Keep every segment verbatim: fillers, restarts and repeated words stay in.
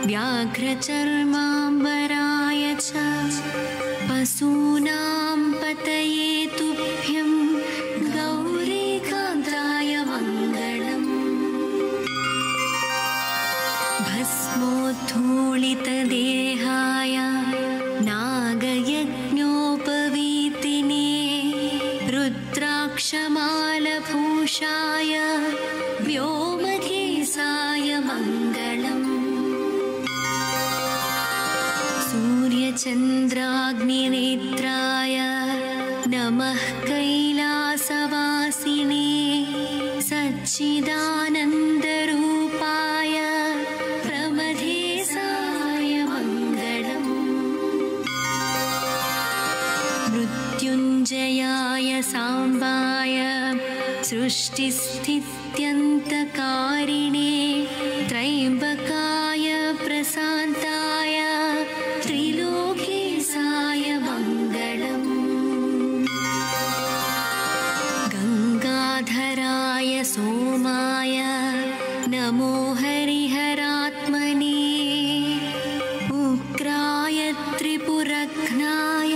व्याघ्रचर्माम्बराय च पशूनां पतये तुभ्यं गौरीकान्ताय मङ्गलम् भस्मोद्धूलितदेहाय नागयज्ञोपवीतिने रुद्राक्षमालभूषाय व्योमकेशाय मङ्गलम् सूर्यचन्द्राग्निनेत्राय नमः कैलासवासिने सच्चिदानन्दरूपाय प्रमथेशाय मङ्गलम् मृत्युञ्जयाय साम्बाय सृष्टिस्थित्यन्तकारिणे त्रयम्बकाय प्रशान्ताय त्रिलोकेशाय मङ्गलम् गङ्गाधराय सोमाय नमो हरिहरात्मने उग्राय त्रिपुरघ्नाय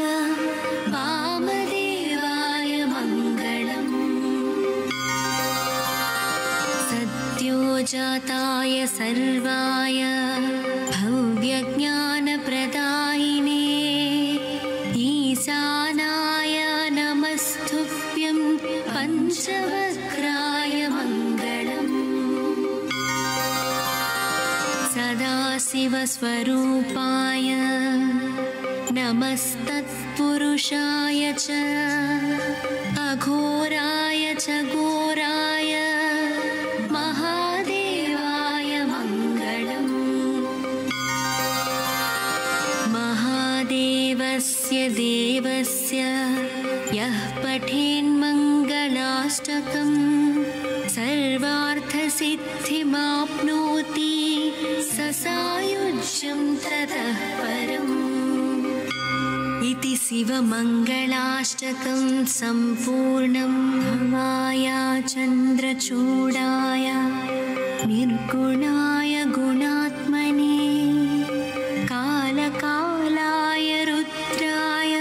वामदेवाय मङ्गलम् सद्योजाताय सर्वाय भव्यज्ञानप्रदायिने ईशानाय नमस्तुभ्यं पञ्चवक्त्राय मङ्गलम् सदाशिवस्वरूपाय नमस्तत्पुरुषाय च अघोराय च घोराय महादेवाय मङ्गलम् महादेवस्य देवस्य यः पठेन्मङ्गलाष्टकं सर्वार्थसिद्धिमाप्नोति स सायुज्यं ततः परम् इति शिवमङ्गलाष्टकं सम्पूर्णं भवाय चन्द्रचूडाय निर्गुणाय गुणात्मने कालकालाय रुद्राय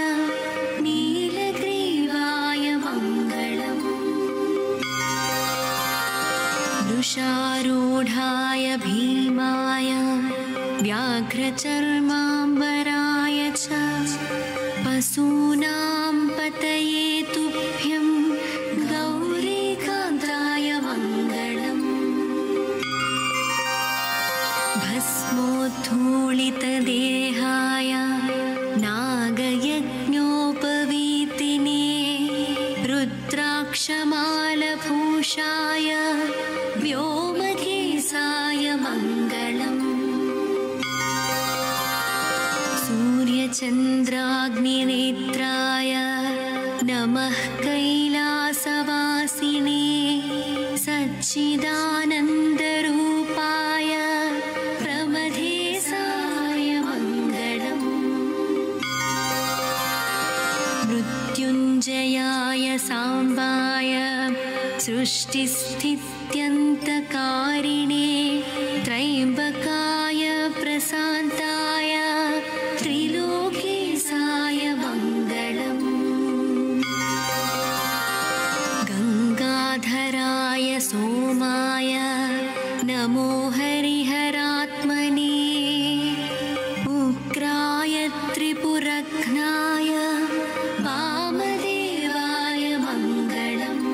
नीलग्रीवाय मङ्गलम् वृषारूढाय भीमाय व्याघ्रचर्माम्बराय च पशूनां पतये तुभ्यं गौरीकान्ताय मङ्गलम् भस्मोद्धूलितदेहाय नागयज्ञोपवीतिने रुद्राक्षमालभूषाय व्योमकेशाय मङ्गलम् सूर्यचन्द्राग्निनेत्राय नमः कैलासवासिने सच्चिदानन्दरूपाय प्रमथेशाय मङ्गलम् मृत्युञ्जयाय साम्बाय सृष्टिस्थित्यन्तकारिणे त्रयम्बकाय प्रशान्ताय त्रिलोकेशाय मङ्गलम् गङ्गाधराय सोमाय नमो हरिहरात्मने उग्राय त्रिपुरघ्नाय वामदेवाय मङ्गलम्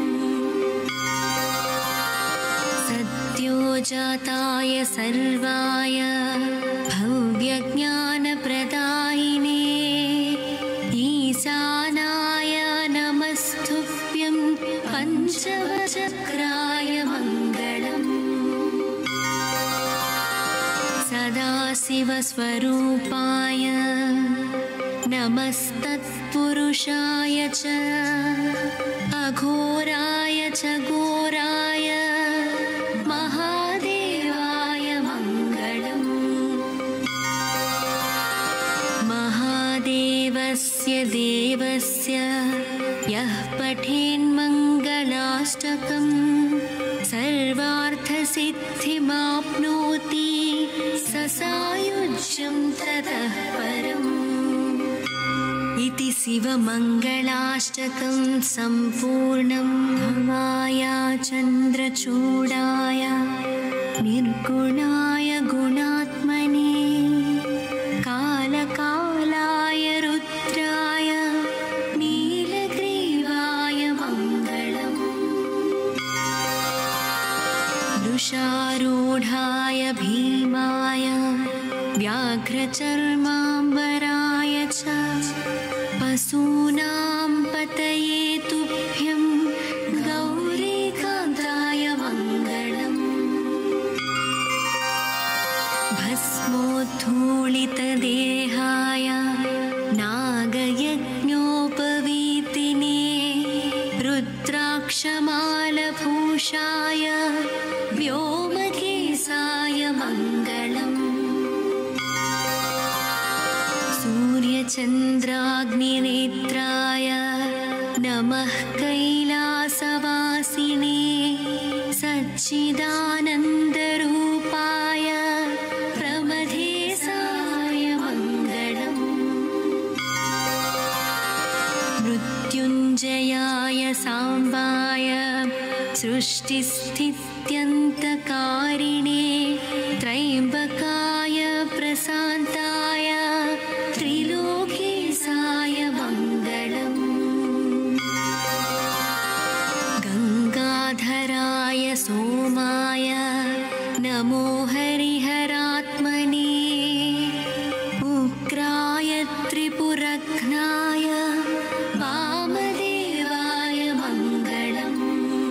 सद्योजाताय सर्वाय भव्यज्ञानप्रदायिने ईशानाय नमस्तुभ्यं पञ्चवक्त्राय मङ्गलम् सदाशिवस्वरूपाय नमस्तत्पुरुषाय च अघोराय च घोराय महादेवाय मङ्गलम् महादेवस्य देवस्य यः पठेन्मङ्गलाष्टकं सर्वार्थसिद्धिमाप्नोति स सायु सायुज्यं ततः परम् इति शिवमङ्गलाष्टकं सम्पूर्णं भवाय चन्द्रचूडाय निर्गुणाय गुणात्मने कालकालाय रुद्राय नीलग्रीवाय मङ्गलम् वृषारूढाय भीमाय व्याघ्रचर्माम्बराय च पशूनां पतये तुभ्यं गौरीकान्ताय मङ्गलम् भस्मोद्धूलितदेहाय नागयज्ञोपवीतिने रुद्राक्षमालभूषाय व्योमकेशाय मङ्गलम् सूर्यचन्द्राग्निनेत्राय नमः कैलासवासिने सच्चिदानन्दरूपाय प्रमथेशाय मङ्गलम् मृत्युञ्जयाय साम्बाय सृष्टिस्थित्यन्तकारिणे त्रयम्बकाय प्रशान्ताय त्रिलोकेशाय मङ्गलम् गङ्गाधराय सोमाय नमो हरिहरात्मने उग्राय त्रिपुरघ्नाय वामदेवाय मङ्गलम्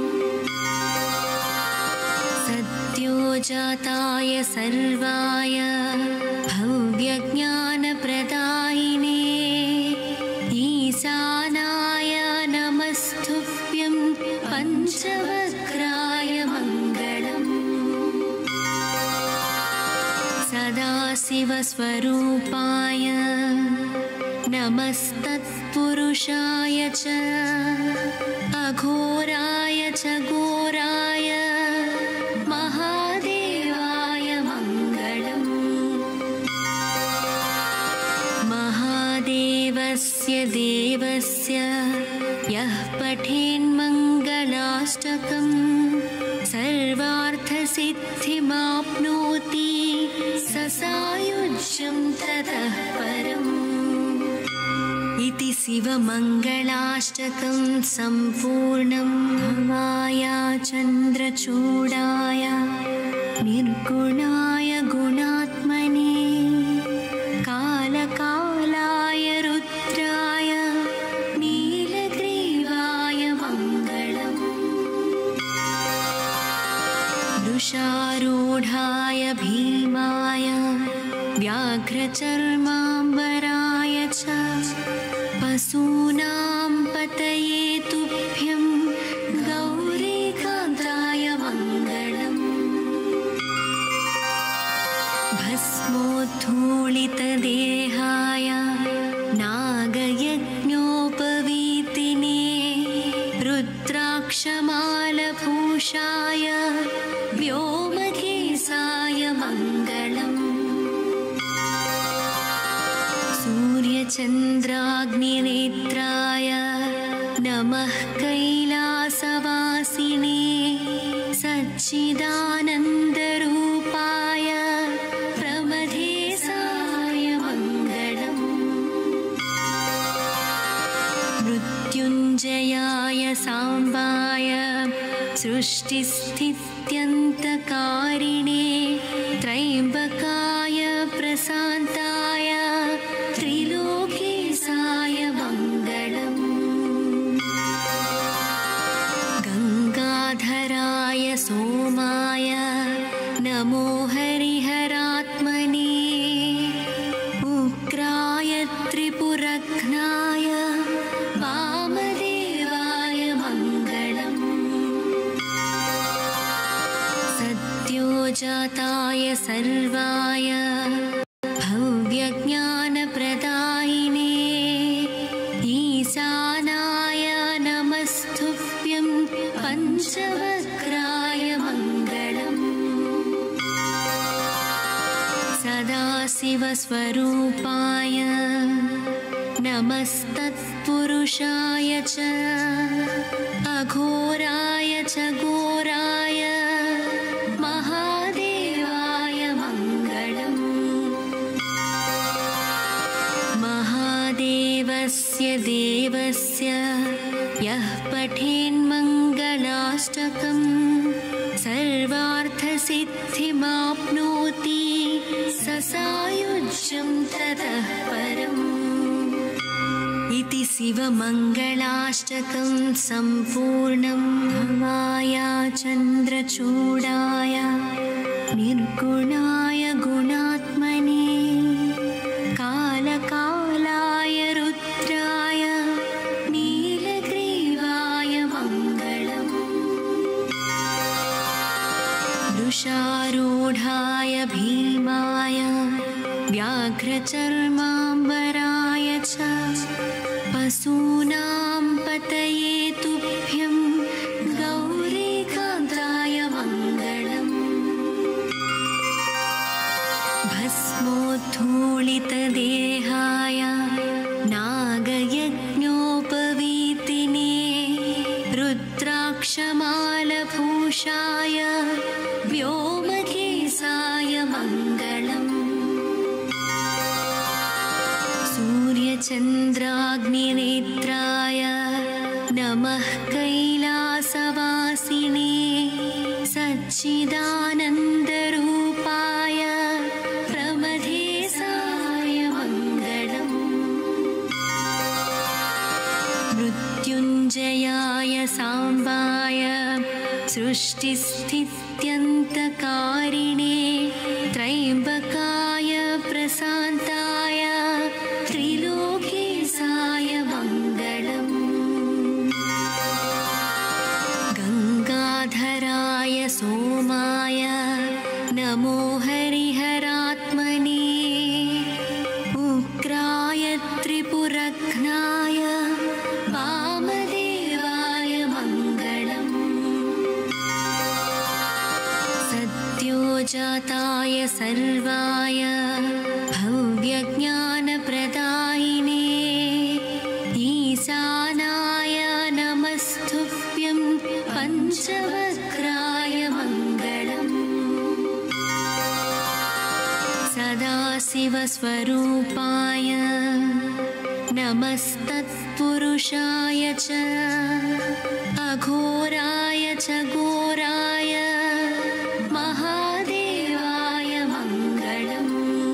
सद्योजाताय सर्वाय भव्यज्ञानप्रदायिने ईशानाय नमस्तुभ्यं पञ्चवक्त्राय मङ्गलम् सदाशिवस्वरूपाय नमस्तत्पुरुषाय च अघोराय च घोराय महादेवाय मङ्गलम् महादेवस्य देवस्य यः पठेन्मङ्गलाष्टकं सर्वार्थसिद्धिमाप्नोति स सायुज्यं ततः परम् इति शिवमङ्गलाष्टकं सम्पूर्णं भवाय चन्द्रचूडाय निर्गुणाय गुणात्मने कालकालाय रुद्राय नीलग्रीवाय मङ्गलम् वृषारूढाय भीमाय व्याघ्रचर्माम्बराय च पशूनां पतये तुभ्यं गौरीकान्ताय मङ्गलम् भस्मोद्धूलितदेहाय नागयज्ञोपवीतिने रुद्राक्षमालभूषाय व्योमकेशाय मङ्गलम् सूर्यचन्द्राग्निनेत्राय नमः कैलासवासिने सच्चिदानन्दरूपाय प्रमथेशाय मङ्गलम् मृत्युञ्जयाय साम्बाय सृष्टिस्थित्यन्तकारिणे त्रयम्बकाय प्रशान्ताय त्रिलोकेशाय मङ्गलम् गङ्गाधराय सोमाय नमो हरिहरात्मने उग्राय त्रिपुरघ्नाय वामदेवाय मङ्गलम् सद्योजाताय सर्वाय भव्यज्ञानप्रदायिने ईशानाय नमस्तुभ्यं पञ्चवक्त्राय मङ्गलम् सदाशिवस्वरूपाय नमस्तत्पुरुषाय च अघोराय च घोराय महादेवाय मङ्गलम्। महादेवस्य देवस्य यः पठेन्मङ्गलाष्टकं सर्वार्थसिद्धिमाप्नोति स सायुज्यं ततः परम्। इति शिवमङ्गलाष्टकं सम्पूर्णं। भवाय चन्द्रचूडाय निर्गुणाय गुणात्मने कालकालाय रुद्राय नीलग्रीवाय मङ्गलम्। वृषारूढाय भीमाय व्याघ्रचर्माम्बराय च पशूनां पतये तुभ्यं गौरीकान्ताय मङ्गलम्। भस्मोद्धूलितदेहाय नागयज्ञोपवीतिने रुद्राक्षमालभूषाय व्योमकेशाय मङ्गलम्। सूर्यचन्द्राग्निनेत्राय नमः कैलासवासिने सच्चिदानन्दरूपाय प्रमथेशाय मङ्गलम्। मृत्युञ्जयाय साम्बाय सृष्टिस्थित्यन्तकारिणे त्रयम्बकाय प्रशान्ताय त्रिलोकेशाय मङ्गलम्। गङ्गाधराय सोमाय नमो हरिहरात्मने उग्राय त्रिपुरघ्नाय वामदेवाय मङ्गलम्। सद्योजाताय सर्वाय भव्यज्ञानप्रदायिने ईशानाय नमस्तुभ्यं पञ्चवक्त्राय मङ्गलम्। सदाशिवस्वरूपाय नमस्तत्पुरुषाय च अघोराय च घोराय महादेवाय मङ्गलम्।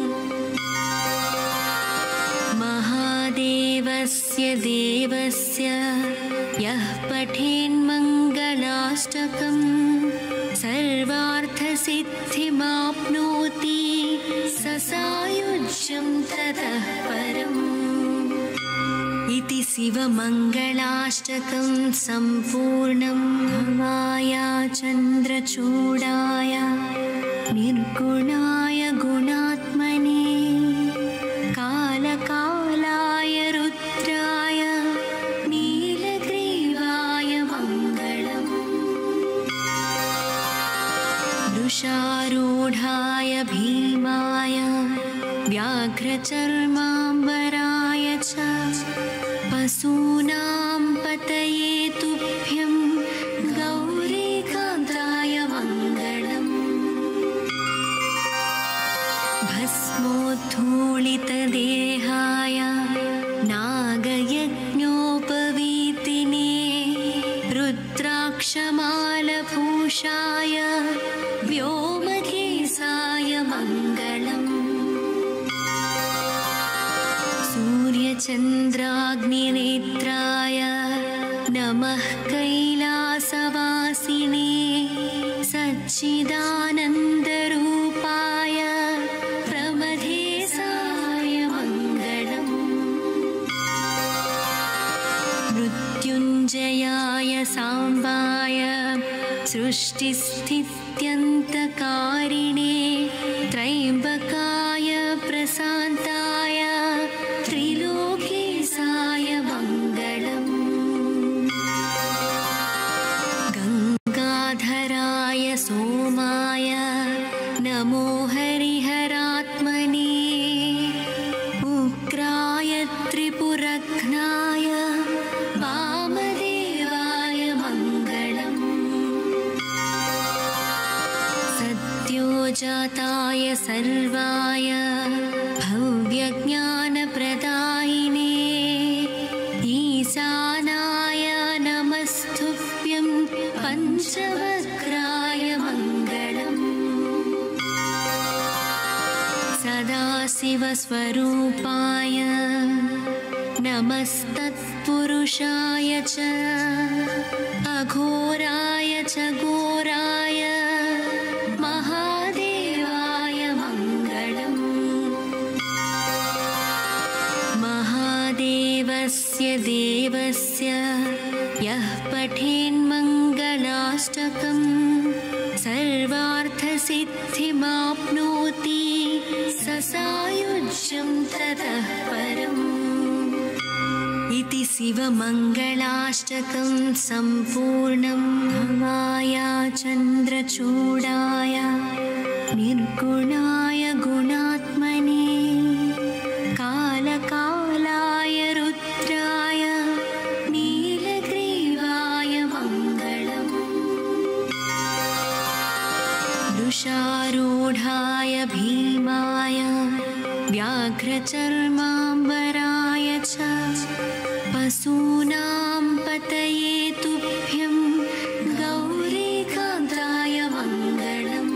महादेवस्य देवस्य यः पठेन्मङ्गलाष्टकं सर्वार्थसिद्धिमाप्नोति स सायुज्यं ततः परम्। इति शिवमङ्गलाष्टकं सम्पूर्णं। भवाय चन्द्रचूडाय निर्गुणाय गुणात्मने कालकालाय रुद्राय नीलग्रीवाय मङ्गलम्। वृषारूढाय भीमाय व्याघ्रचर्माम्बराय च पशूनां पतये तुभ्यं गौरीकान्ताय मङ्गलम्। भस्मोद्धूलितदेहाय नागयज्ञोपवीतिने रुद्राक्षमालभूषाय व्योमकेशाय मङ्गलम्। सूर्यचन्द्राग्निनेत्राय नमः कैलासवासिने सच्चिदानन्दरूपाय प्रमथेशाय मङ्गलम्। मृत्युञ्जयाय साम्बाय सृष्टिस्थित्यन्तकारिणे त्रयम्बकाय प्रशान्ताय त्रिलोकेशाय मङ्गलम्। गङ्गाधराय सोमाय नमो हरिहरात्मने सदाशिवस्वरूपाय नमस्तत्पुरुषाय च अघोराय च घोराय महादेवाय मङ्गलम्। महादेवस्य देवस्य यः पठेन्मङ्गलाष्टकम् सर्वार्थसिद्धिमाप्नोति स सायुज्यं ततः परम्। इति शिवमङ्गलाष्टकं सम्पूर्णं। भवाय चन्द्रचूडाय निर्गुणाय गुणात्मने कालकालाय रुद्राय नीलग्रीवाय मङ्गलम्। वृषारूढाय भीमाय व्याघ्रचर्माम्बराय च पशूनां पतये तुभ्यं गौरीकान्ताय मङ्गलम्।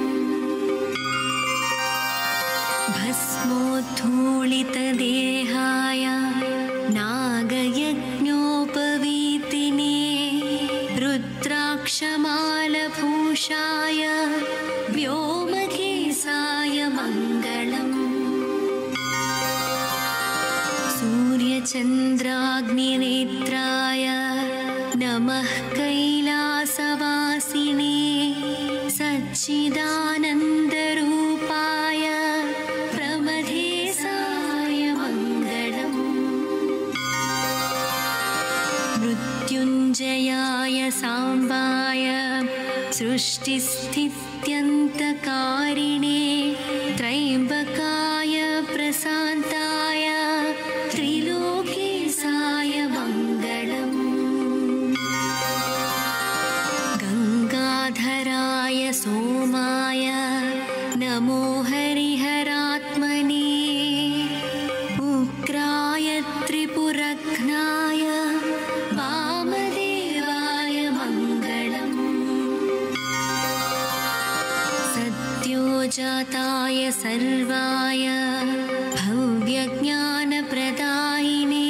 भस्मोद्धूलितदेहाय नागयज्ञोपवीतिने रुद्राक्षमालभूषाय व्योमकेशाय मङ्गलम्। सूर्यचन्द्राग्निनेत्राय नमः कैलासवासिने सच्चिदानन्दरूपाय प्रमथेशाय मङ्गलम्। मृत्युञ्जयाय साम्बाय सृष्टिस्थित्यन्तकारिणे त्रयम्बकाय प्रशान्ताय त्रिलोकेशाय मङ्गलम्। गङ्गाधराय सोमाय नमो हरिहरात्मने उग्राय त्रिपुरघ्नाय वामदेवाय मङ्गलम्। सद्योजाताय सर्वाय भव्यज्ञानप्रदायिने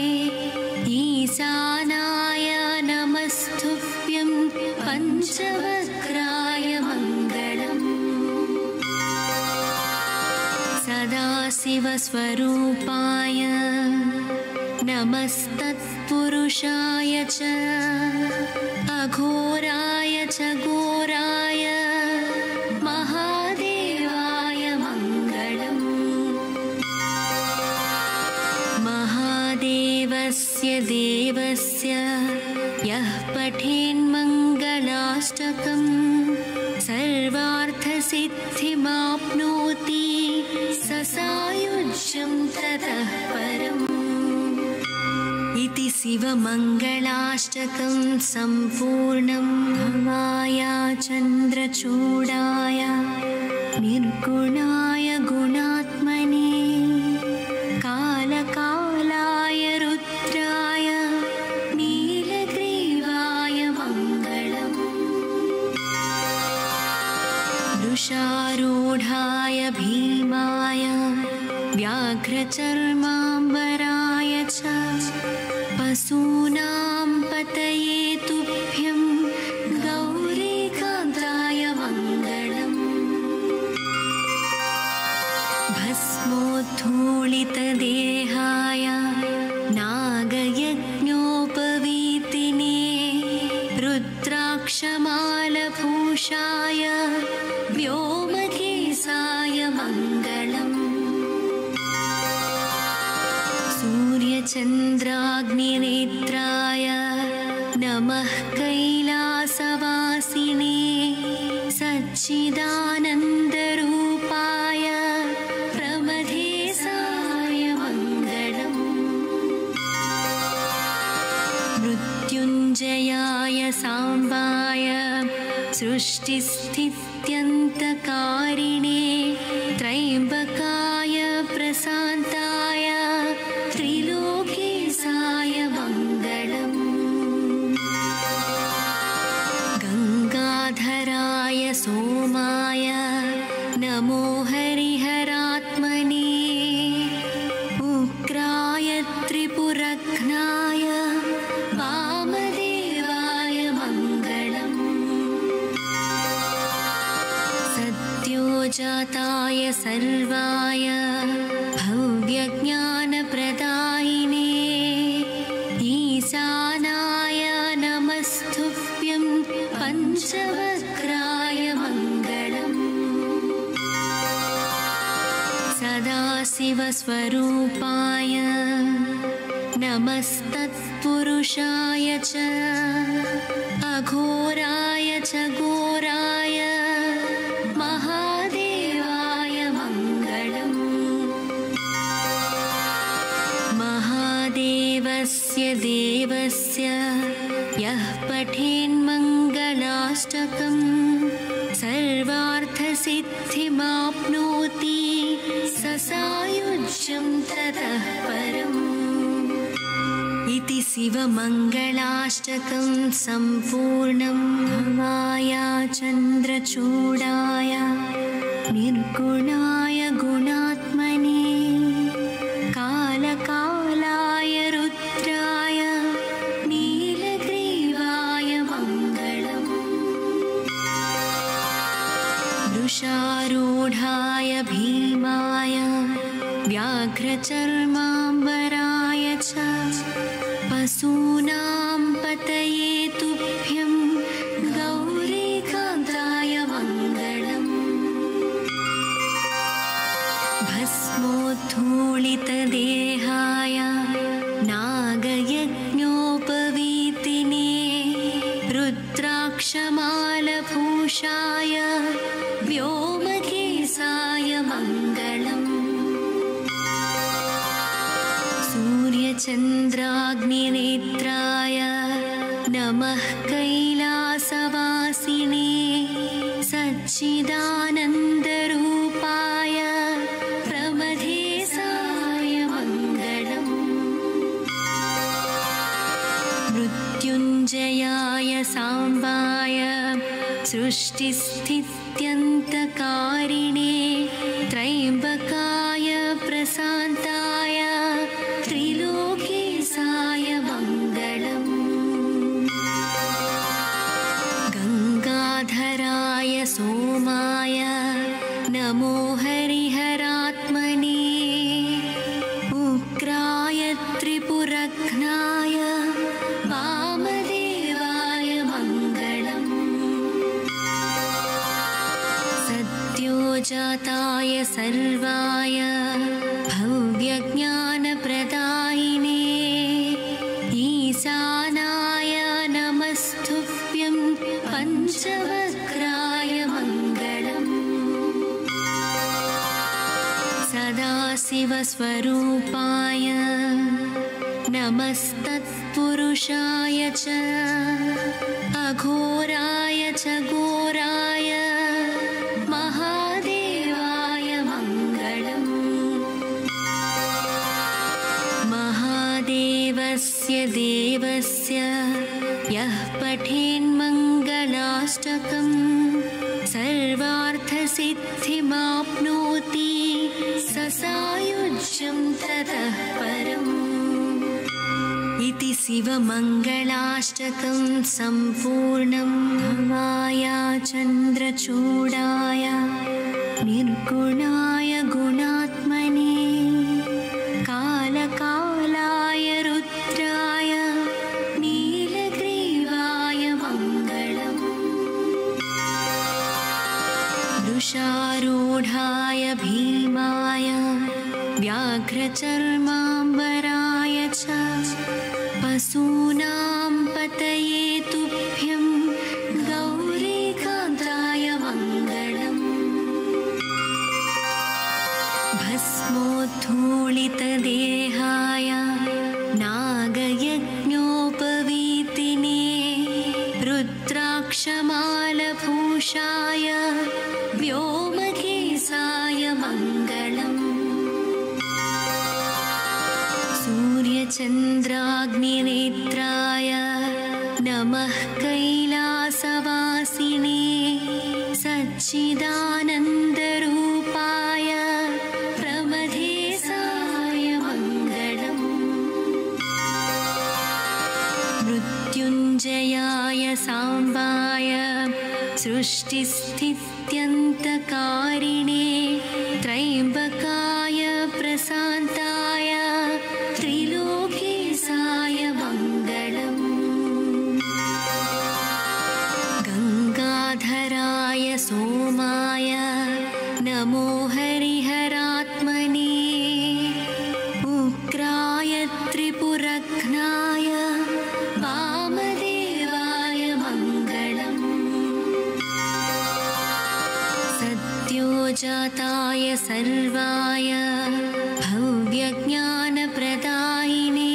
ईशानाय नमस्तुभ्यं पञ्चवक्त्राय मङ्गलम्। सदाशिवस्वरूपाय नमस्तत्पुरुषाय च अघोराय च घोराय महादेवाय मङ्गलम्। महादेवस्य देवस्य यः पठेन्मङ्गलाष्टकम् सर्वार्थसिद्धिमाप्नोति स सायुज्यं ततः परम्। इति शिवमङ्गलाष्टकं सम्पूर्णं। भवाय चन्द्रचूडाय निर्गुणाय गुणात्मने कालकालाय रुद्राय नीलग्रीवाय मङ्गलम्। वृषारूढाय भीमाय व्याघ्रचर्माम्बराय च पशूनां पतये तुभ्यं गौरीकान्ताय मङ्गलम्। भस्मोद्धूलितदेहाय नागयज्ञोपवीतिने रुद्राक्षमालभूषाय व्योमकेशाय मङ्गलम्। सूर्यचन्द्राग्निनेत्राय नमः कैलासवासिने सच्चिदानन्दरूपाय प्रमथेशाय मङ्गलम्। मृत्युञ्जयाय साम्बाय सृष्टिस्थित्यन्तकारिणे त्रयम्बकाय प्रशान्ताय त्रिलोकेशाय मङ्गलम्। गङ्गाधराय सोमाय नमो हरिहरात्मने प्रसान्ताय भव्यज्ञानप्रदायिने ईशानाय नमस्तुभ्यं पञ्चवक्त्राय मङ्गलम् सदाशिवस्वरूपाय नमस्तत्पुरुषाय च अघोराय च घोराय महादेवाय मङ्गलम् महादेवस्य देवस्य यः पठेन्मङ्गलाष्टकं सर्वार्थसिद्धिमाप्नोति स सायुज्यं ततः परम् इति शिवमङ्गलाष्टकं सम्पूर्णं भवाय चन्द्रचूडाय निर्गुणाय गुणात्मने कालकालाय रुद्राय नीलग्रीवाय मङ्गलम् वृषारूढाय भीमाय व्याघ्रचर्माम्बराय च पशूनां पतये तुभ्यं गौरीकान्ताय मङ्गलम् भस्मोद्धूलितदेहाय नागयज्ञोपवीतिने रुद्राक्षमालभूषाय व्योमकेशाय मङ्गलम् सूर्यचन्द्राग्निनेत्राय नमः कैलासवासिने सच्चिदानन्दरूपाय प्रमथेशाय मङ्गलम् मृत्युञ्जयाय साम्बाय सृष्टिस्थित्यन्तकारिणे त्रयम्बकाय प्रशान्ताय त्रिलोकेशाय मङ्गलम् गङ्गाधराय सोमाय नमो हरिहरात्मने उग्राय त्रिपुरघ्नाय वामदेवाय मङ्गलम् सद्योजाताय सर्वाय भव्यज्ञानप्रदायिने ईशानाय नमस्तुभ्यं पञ्चवक्त्राय मङ्गलम् सदाशिवस्वरूपाय नमस्तत्पुरुषाय च अघोराय च घोराय महादेवाय मङ्गलम् महादेवस्य देवस्य यः पठेन्मङ्गलाष्टकं सर्वार्थसिद्धिमाप्नोति स सायुज्यं ततः परम् इति शिवमङ्गलाष्टकं सम्पूर्णं भवाय चन्द्रचूडाय निर्गुणाय गुणात्मने कालकालाय रुद्राय नीलग्रीवाय मङ्गलम् वृषारूढाय भीमाय व्याघ्रचर्माम्बराय च पशूनां पतये तुभ्यं गौरीकान्ताय मङ्गलम् भस्मोद्धूलितदेहाय नागयज्ञोपवीतिने रुद्राक्षमालभूषाय व्योमकेशाय मङ्गलम् सूर्यचन्द्राग्निनेत्राय नमः कैलासवासिने सच्चिदानन्दरूपाय प्रमथेशाय मङ्गलम् मृत्युञ्जयाय साम्बाय सृष्टिस्थित्यन्तकारिणे त्रयम्बकाय सर्वाय भव्यज्ञानप्रदायिने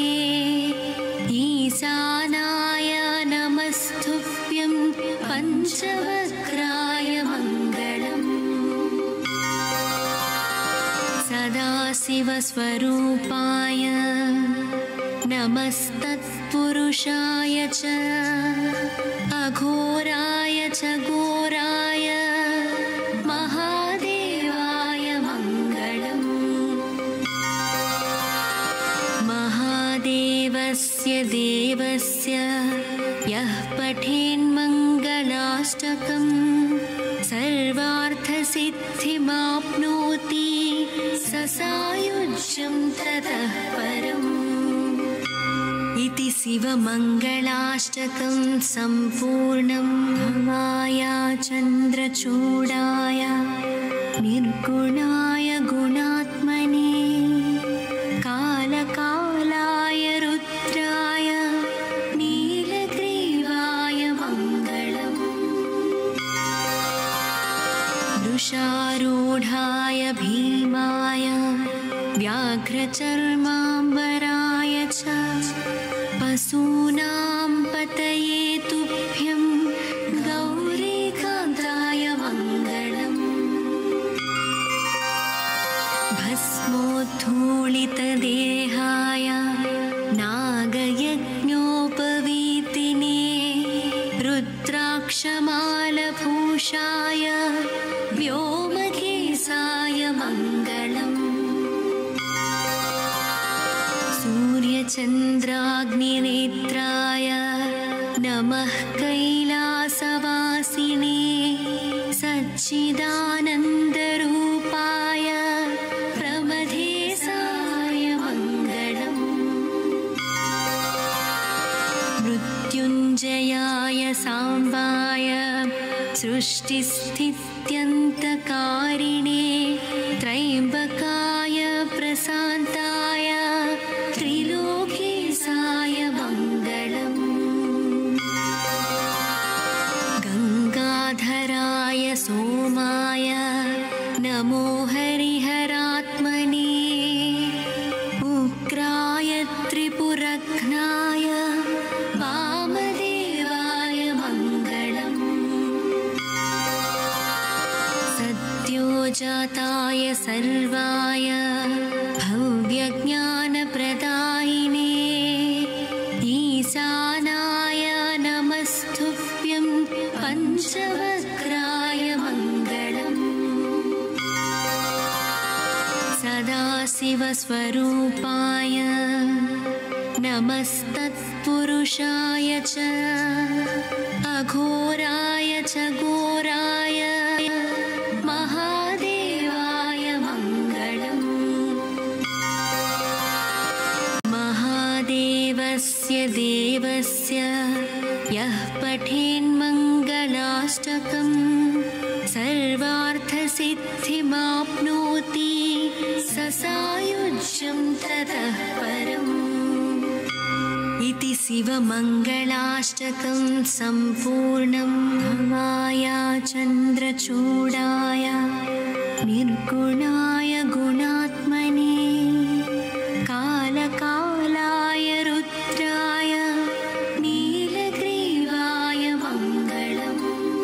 ईशानाय नमस्तुभ्यं पञ्चवक्त्राय मङ्गलम् सदाशिवस्वरूपाय नमस्तत्पुरुषाय च अघोराय च घोराय महादेवाय मङ्गलम् महादेवस्य देवस्य यः पठेन्मङ्गलाष्टकम् सर्वार्थसिद्धिमाप्नोति स सायुज्यं ततः परम् इति शिवमङ्गलाष्टकं सम्पूर्णं भवाय चन्द्रचूडाय निर्गुणाय गुणात्मने कालकालाय रुद्राय नीलग्रीवाय मङ्गलम् वृषारूढाय भीमाय व्याघ्रचर्माम्बराय च पशूनां पतये तुभ्यं गौरीकान्ताय मङ्गलम् भस्मोद्धूलितदेहाय नागयज्ञोपवीतिने रुद्राक्षमालभूषाय व्योमकेशाय मङ्गलम् सूर्यचन्द्राग्निनेत्राय नमः कैलासवासिने सच्चिदानन्दरूपाय प्रमथेशाय मङ्गलम् मृत्युञ्जयाय साम्बाय सृष्टिस्थित्यन्तकारिणे त्रयम्बकाय प्रशान्ताय त्रिलोकेशाय मङ्गलम् गङ्गाधराय सोमाय नमो हरिहरात्मने उग्राय त्रिपुरघ्नाय वामदेवाय मङ्गलम् सद्योजाताय सर्वाय भव्यज्ञानप्रदायिने ईशानाय नमस्तुभ्यं पञ्चवक्त्राय मङ्गलम् सदाशिवस्वरूपाय नमस्तत्पुरुषाय च अघोराय च घोराय महादेवाय मङ्गलम् महादेवस्य देवस्य यः पठेन्मङ्गलाष्टकम् सर्वार्थसिद्धिमाप्नोति स सायुज्यं ततः परम् इति शिवमङ्गलाष्टकं सम्पूर्णं भवाय चन्द्रचूडाय निर्गुणाय गुणात्मने कालकालाय रुद्राय नीलग्रीवाय मङ्गलम्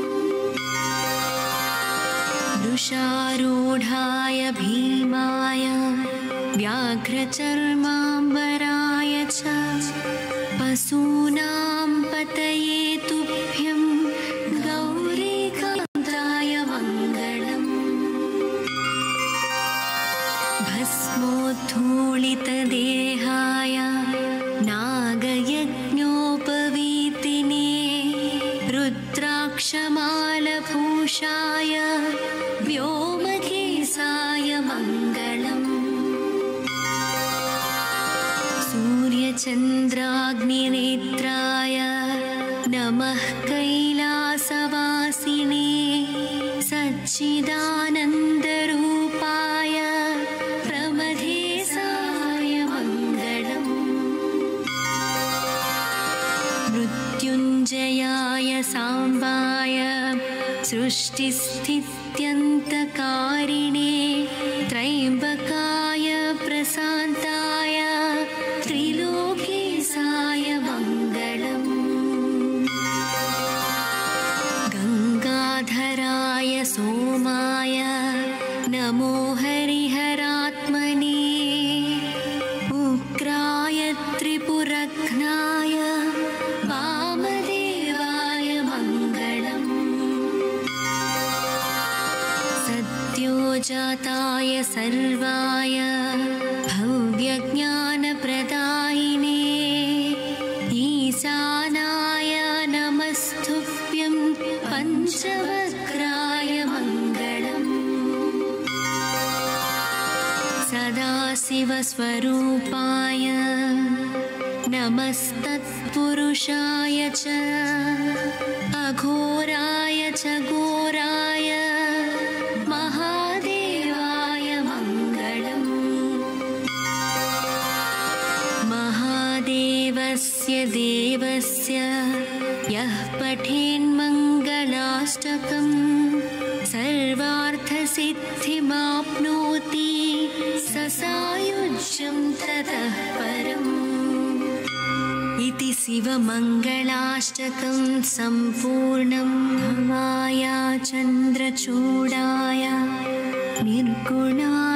वृषारूढाय भीमाय व्याघ्रचर्माम्बराय च पशूनां पतये तुभ्यं गौरीकान्ताय मङ्गलम् भस्मोद्धूलितदेहाय नागयज्ञोपवीतिने रुद्राक्षमालभूषाय व्योमकेशाय मङ्गलम् सूर्यचन्द्राग्निनेत्राय नमः कैलासवासिने सच्चिदानन्दरूपाय प्रमथेशाय मङ्गलम् मृत्युञ्जयाय साम्बाय सृष्टिस्थित्य नित्यन्तकारिणे त्रयम्बकाय प्रशान्ताय त्रिलोकेशाय मङ्गलम् गङ्गाधराय सोमाय नमो हरिहरात्मने उग्राय त्रिपुरघ्नाय वामदेवाय मङ्गलम् सद्योजाताय सर्वाय भव्यज्ञानप्रदायिने ईशानाय नमस्तुभ्यं पञ्चवक्त्राय मङ्गलम् सदाशिवस्वरूपाय नमस्तत्पुरुषाय च अघोराय च घोराय महादेवाय मङ्गलम् महादेवस्य देवस्य यः पठेन्मङ्गलाष्टकं सर्वार्थसिद्धिमाप्नोति स सायुज्यं ततः परम् इति शिवमङ्गलाष्टकं सम्पूर्णं नमाय चन्द्रचूडाय निर्गुणाय